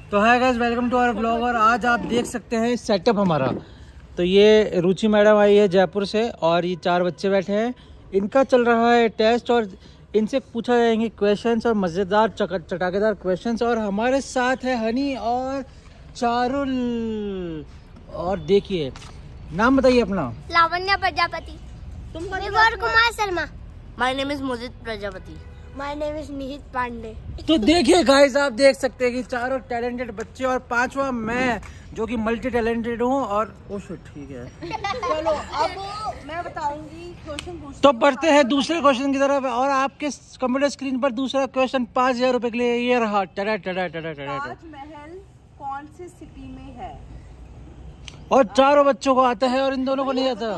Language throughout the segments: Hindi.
तो hi guys, welcome to our blog. और आज आप देख सकते हैं सेटअप हमारा। तो ये रुचि मैडम आई है जयपुर से और ये 4 बच्चे बैठे हैं। इनका चल रहा है टेस्ट और इनसे पूछा जाएंगे क्वेश्चंस और मज़ेदार चटाकेदार क्वेश्चंस। और हमारे साथ है हनी और चारुल। और देखिए, नाम बताइए अपना। Lavanya Prajapati. Kumar Sharma. My name is Mojit Prajapati. My name is Nihit Pandey. तो देखिए गाइस, आप देख सकते हैं कि चारों टैलेंटेड बच्चे और 5वां मैं जो कि मल्टी टैलेंटेड हूँ। और ओ शिट, ठीक है चलो अब मैं बताऊंगी क्वेश्चन पूछ। तो बढ़ते हैं दूसरे क्वेश्चन की तरफ। और आपके कंप्यूटर स्क्रीन पर दूसरा क्वेश्चन 5000 रुपए के लिए ये रहा। ताजमहल कौन सी सिटी में है? और चारों बच्चों को आता है और इन दोनों को नहीं आता।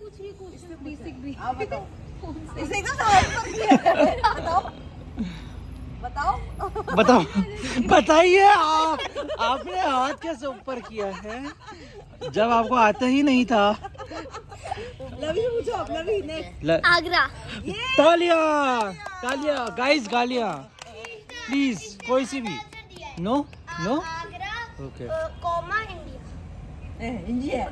बताओ बताइए आप। आपने हाथ कैसे ऊपर किया है जब आपको आता ही नहीं था? लवी पूछो आप। लवी नेक्स्ट। आगरा। तालिया तालिया गाइस, गालियां प्लीज, कोई सी भी। No no Agra okay. कोमा इंडिया। इंडिया।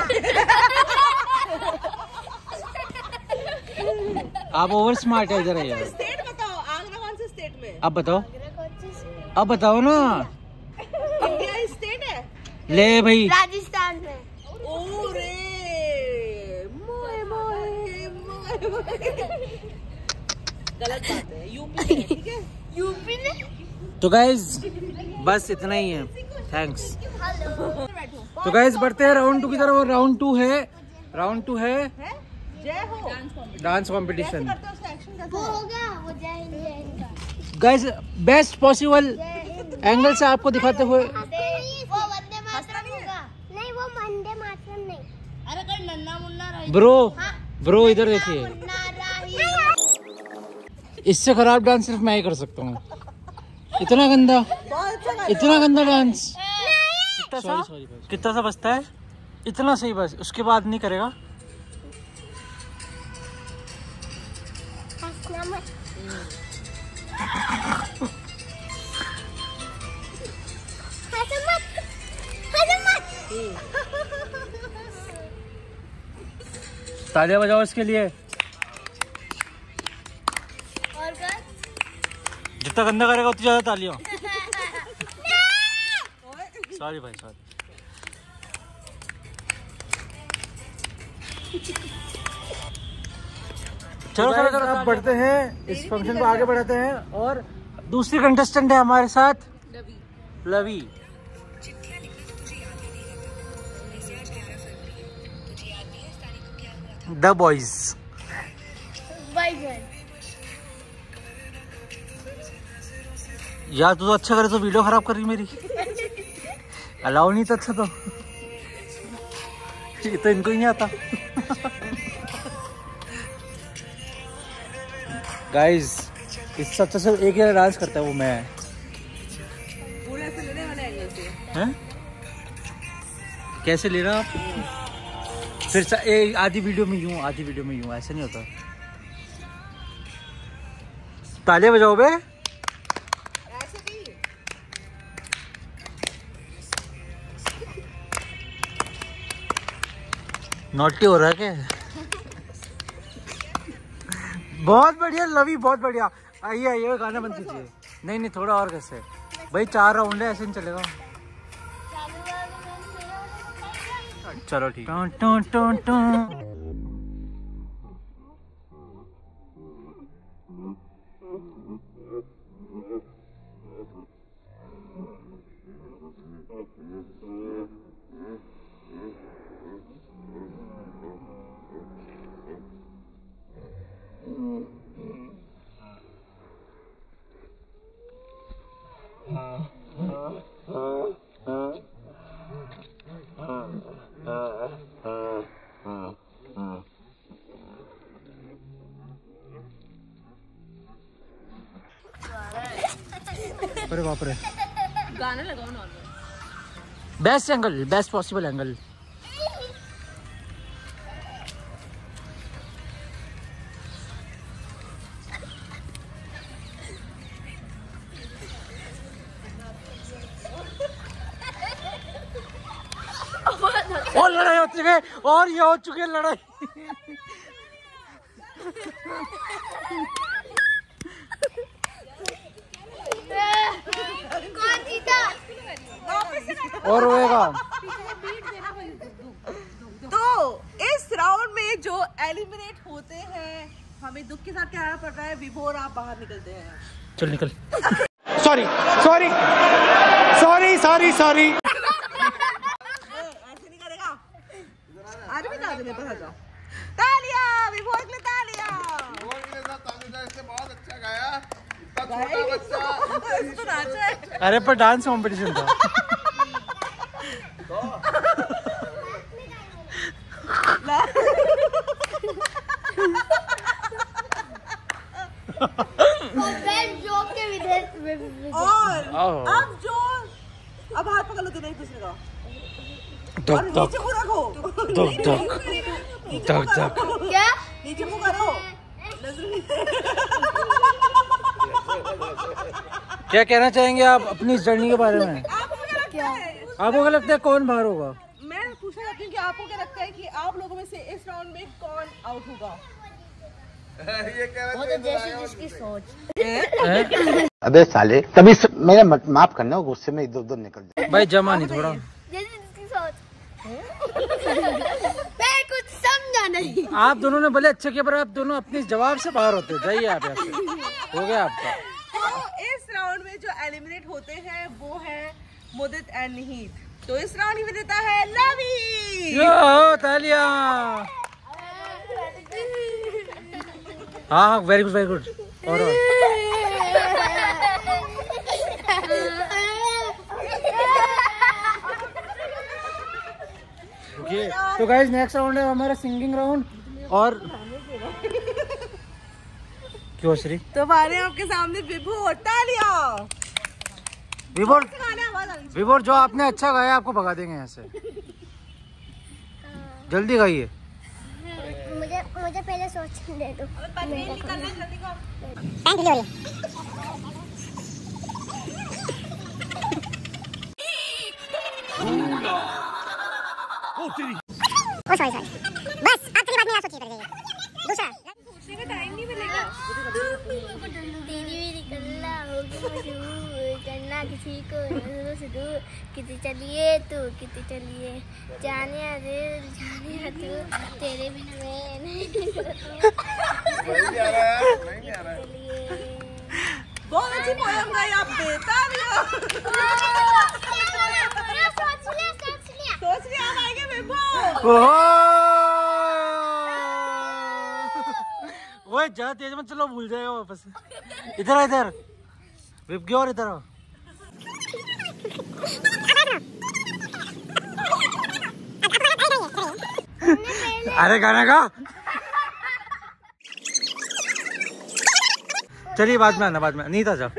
आप ओवर स्मार्ट है इधर यार। स्टेट बताओ, आगरा कौन से स्टेट में? अब बताओ, आगरा कौन सी? अब बताओ ना। इंडिया स्टेट है। ले भाई, राजस्थान में। ओ रे मोए मोए मोए मोए। गलत बात है, यूपी में, ठीक है? यूपी में। तो गाइज बस इतना ही है, थैंक्स। हेलो। तो गाइज बढ़ते हैं राउंड 2 की तरफ। और राउंड 2 है जय हो डांस कंपटीशन। वो हो गया, वो जय हिंद जय हिंद का। गाइज बेस्ट पॉसिबल एंगल से आपको दिखाते हुए। वो वंदे मातरम होगा। नहीं, वो वंदे मातरम नहीं। अरे कोई नन्ना मुन्ना रही। ब्रो इधर देखिए, इससे खराब डांस सिर्फ मैं ही कर सकता हूँ। इतना गंदा डांस। कितना सा बचता है? इतना सही, बस उसके बाद नहीं करेगा। तालियां बजाओ इसके लिए। और कर। जितना गंदा करेगा उतनी ज्यादा तालियां। सॉरी भाई, सॉरी। चलो अब बढ़ते हैं, इस फंक्शन को आगे बढ़ाते हैं। और दूसरी कंटेस्टेंट है हमारे साथ लवी। The boys. यार तू तो अच्छा करे तो वीडियो खराब कर रही मेरी। अलाउ नहीं था अच्छा तो ये तो इनको ही नहीं आता। गाइस, इससे अच्छा सिर्फ एक ही डांस करता है, वो मैं। पूरे से लेने वाले एंगल से हैं? कैसे ले रहा आप? फिर आधी वीडियो में यूं, आधी वीडियो में यूं, ऐसे नहीं होता। तालियां बजाओ बे। ऐसे भी। नॉटी हो रहा है क्या? बहुत बढ़िया लवी, बहुत बढ़िया। आइए आइए, गाना बंद कीजिए। नहीं नहीं, थोड़ा और कैसे भाई, 4 राउंड है, ऐसे नहीं चलेगा। चलो ठीक है। टों टों टों। अरे बाप रे, गाना लगाओ normal. Best angle, best possible angle. गए और ये हो चुकी है लड़ाई। कौन जीता? और रोएगा। तो इस राउंड में जो एलिमिनेट होते हैं हमें दुख के साथ क्या पड़ रहा है, विभो और आप बाहर निकलते हैं। चल निकल। Sorry sorry sorry sorry sorry. ऐसे नहीं करेगा। आज भी ताली मेरे पास आ जाओ। तालियां विभो के लिए, तालियां। विभो के लिए तालियां, इससे बहुत अच्छा गाया। इतना छोटा बच्चा तो नाचा है। अरे पर डांस कंपटीशन था। और अब हाथ पकड़ लो दोनों एक दूसरे का और नीचे को रखो। क्या? नीचे को करो। क्या कहना चाहेंगे आप अपनी इस जर्नी के बारे में? आपको क्या लगता है कौन बाहर होगा? मैं पूछना चाहती हूँ कि आपको क्या लगता है कि आप लोगों में से इस राउंड में कौन आउट होगा? ये कह रहे थे जिसकी सोच। अबे साले तभी मेरे माफ करना, गुस्से में इधर उधर निकल जाए। भाई जमा नहीं थोड़ा। जिसकी सोच। मैं कुछ समझा नहीं। आप दोनों ने बोले अच्छे के, पर आप दोनों अपने जवाब से बाहर होते। जाइए आप यहाँ से। हो गया आपका। तो इस राउंड में जो एलिमिनेट होते हैं वो है मुदित एंड निहित। तो इस राउंड की विजेता है लवी। तालियां। हाँ हाँ वेरी गुड वेरी गुड। और ओके तो गाइस नेक्स्ट राउंड है हमारा सिंगिंग राउंड। और क्यों श्री? तो हमारे आपके सामने विभो। तालियां। विभोर जो आपने अच्छा गाया आपको भगा देंगे यहाँ से। जल्दी गाइए। मुझे पहले सोचने दे दो। सॉरी बस आखिरी बात मेरा सोचिए कर जाइए। दूसरा पूछने का टाइम नहीं मिलेगा। करना किसी को कितनी चलिए तू कितनी चलिए जाने तू तेरे बिना मैं नहीं। बहुत अच्छी पोएम गाई आपने। तालियां। सोच लिया आप आएंगे विभो। वो ज्यादा तेज मत चलो, भूल जाएगा वापस। इधर इधर विप और इधर आओ। अरे गाना गा। चलिए बाद में आना, बाद में। नीता जा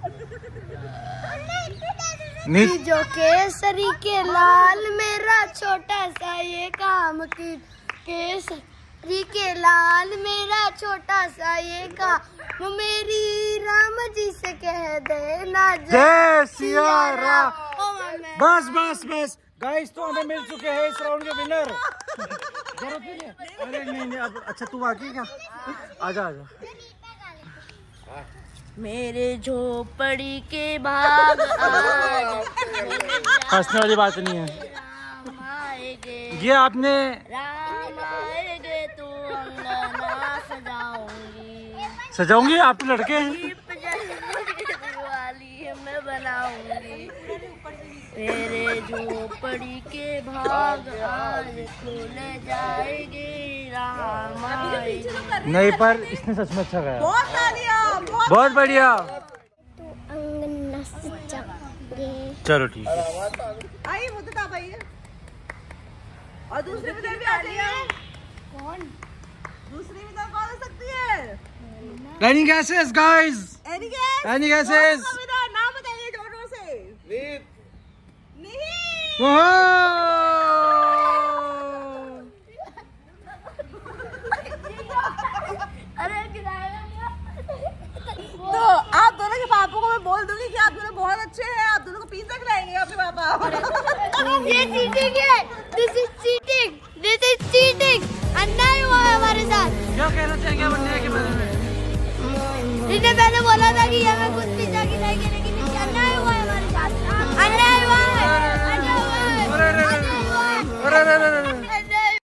जो केसरी के लाल मेरा छोटा सा ये काम की केसरी के लाल मेरा छोटा सा ये काम मेरी राम जी से कह देना जय सिया राम। बस बस बस गाइस, तो हमें मिल चुके हैं इस राउंड के विनर। जरूरत नहीं है। अरे नहीं अब अच्छा तू आके क्या आजा आजा। मेरे झोपड़ी के बाग हंसने वाली बात नहीं है ये। आपने राम आएगे तो अंगना सजाऊंगी, सजाऊंगी। आप तो लड़के हैं। दिवाली मैं बनाऊंगी। मेरे झोपड़ी के भाग आज खुले जाएंगे, राम आएगे। नहीं पर इसने सच में अच्छा गाया। बहुत तालियां। बहुत बढ़िया। तो अंगना सजाएंगे। चलो ठीक है। आइए मुद्दत आप आइए। और दूसरी विदाई भी आ रही है। कौन? दूसरी विदाई कौन हो सकती है? Any guesses guys? Any guess? Any guesses? नाम बताइए जोरों से। नीत। तो आप दोनों के पापा को मैं बोल दूंगी कि आप दोनों बहुत अच्छे हैं। आप दोनों को पिज्जा खिलाएंगे आपके पापा। ये चीटिंग है। This is cheating. इसने पहले बोला था कि ये मैं कुछ